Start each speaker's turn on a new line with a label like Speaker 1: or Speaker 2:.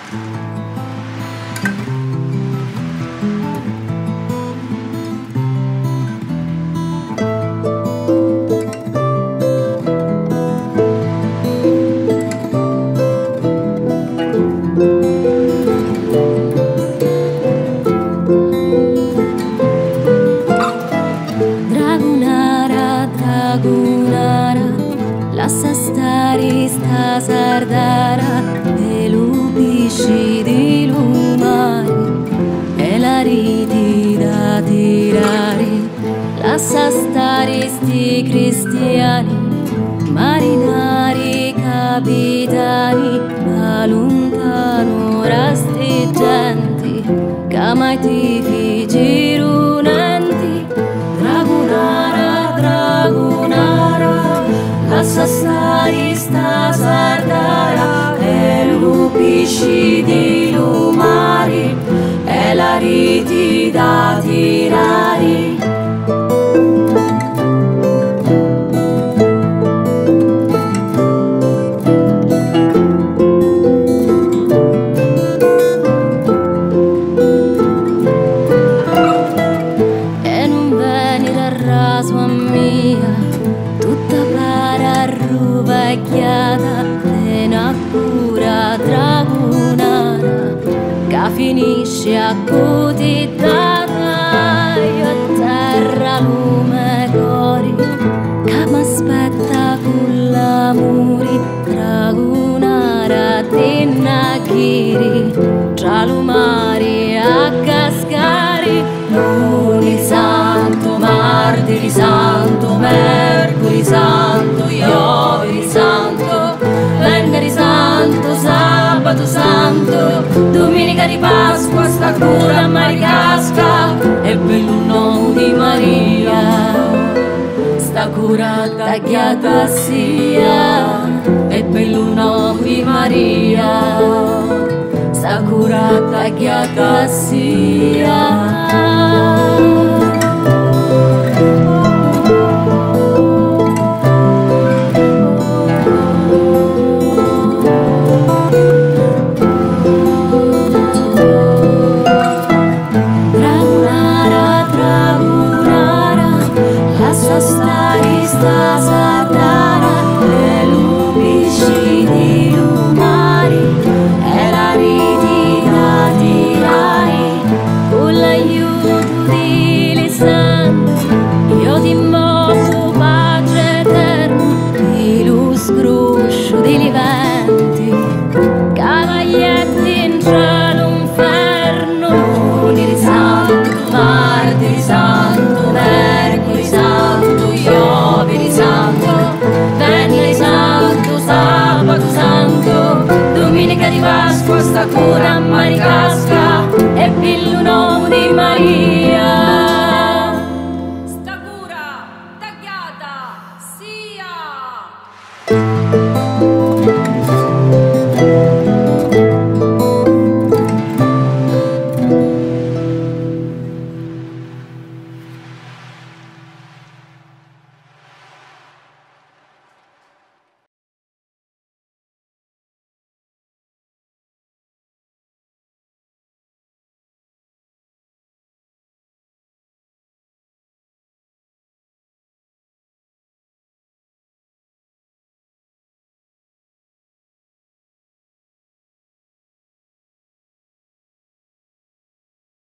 Speaker 1: Lascia stare sta sardara e lupisci di lumare e la riti da tirare. Lascia stare sti cristiani, marinari, capitani, ma lontano rasti genti, che mai ti figi runenti. Dragonara, dragonara, lascia stare sta sardara e lupisci di lumari e la riti da tirare. E non venire a raso a mia, tutta para ruvecchiata e una cura dragonara che finisce a cotitata. Io a terra lume cori che m'aspetta con l'amore. Dragonara tenna chiri tra lumari a cascari. Lunedì santo, martedì santo, mercoledì santo, iovedi santo, venerdì santo, sabato santo, domenica di Pasqua sta cura a Maricasca e belluno di Maria, sta cura tagliata sia e belluno di Maria, sta cura tagliata sia. Sta sardara e lupisci di lumari e la riti da tirare. Con l'aiuto di Lisandro io ti invoco pace eterna, di lo scroscio di liventi, cavaglietti in cielo inferno. Lunedì santo, martedì santo, mercoledì santo, iovedi santo, venerdì santo, sabato santo, domenica di Pasqua sta cura a Maricasca e pilluno di Maria.